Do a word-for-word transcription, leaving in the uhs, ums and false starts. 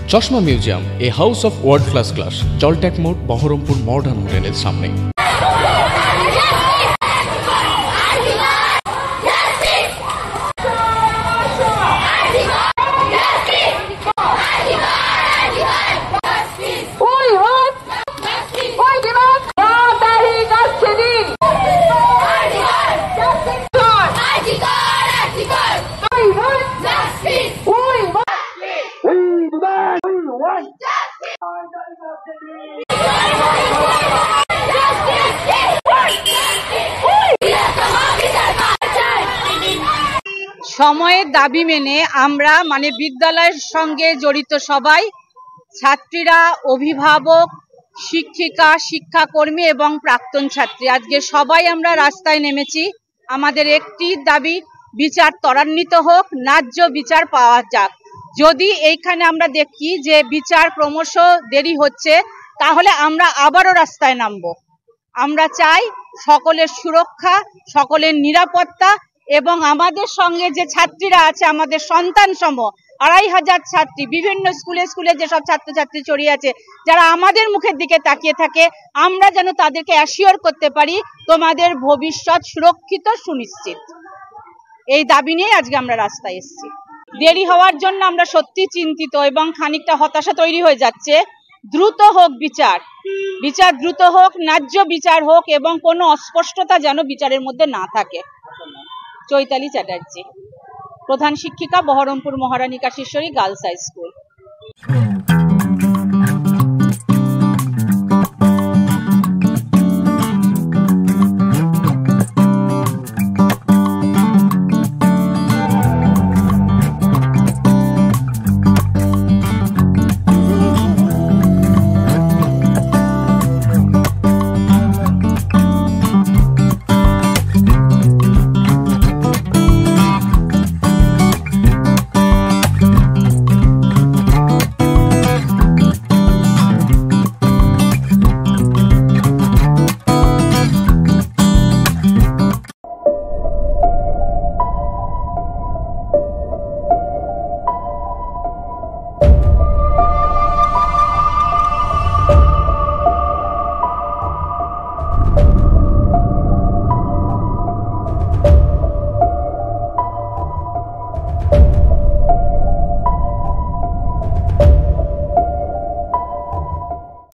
চশমা museum, a house of world class class, জলট্যাক মোড়, বহরমপুর মডার্ন হোটেলের সামনে। সময়ের দাবি মেনে আমরা মানে বিদ্যালয়ের সঙ্গে জড়িত সবাই, ছাত্রীরা, অভিভাবক, শিক্ষিকা, শিক্ষাকর্মী এবং প্রাক্তন ছাত্রী, আজকে সবাই আমরা রাস্তায় নেমেছি। আমাদের একটি দাবি, বিচার ত্বরান্বিত হোক, ন্যায্য বিচার পাওয়া যাক। যদি এইখানে আমরা দেখি যে বিচার ক্রমশ দেরি হচ্ছে, তাহলে আমরা আবারও রাস্তায় নামবো। আমরা চাই সকলের সুরক্ষা, সকলের নিরাপত্তা এবং আমাদের সঙ্গে যে ছাত্রীরা আছে, আমাদের সন্তান সম আড়াই হাজার ছাত্রী, বিভিন্ন স্কুলে স্কুলে যেসব ছাত্রছাত্রী ছড়িয়ে আছে, যারা আমাদের মুখের দিকে তাকিয়ে থাকে, আমরা যেন তাদেরকে অ্যাসিওর করতে পারি তোমাদের ভবিষ্যৎ সুরক্ষিত, সুনিশ্চিত। এই দাবি নিয়ে আজকে আমরা রাস্তায় এসেছি। দেরি হওয়ার জন্য আমরা সত্যি চিন্তিত এবং খানিকটা হতাশা তৈরি হয়ে যাচ্ছে। দ্রুত হোক বিচার, বিচার দ্রুত হোক, ন্যায্য বিচার হোক এবং কোনো অস্পষ্টতা যেন বিচারের মধ্যে না থাকে। চৈতালি চ্যাটার্জি, প্রধান শিক্ষিকা, Baharampur Maharani Kashishwari girls high school.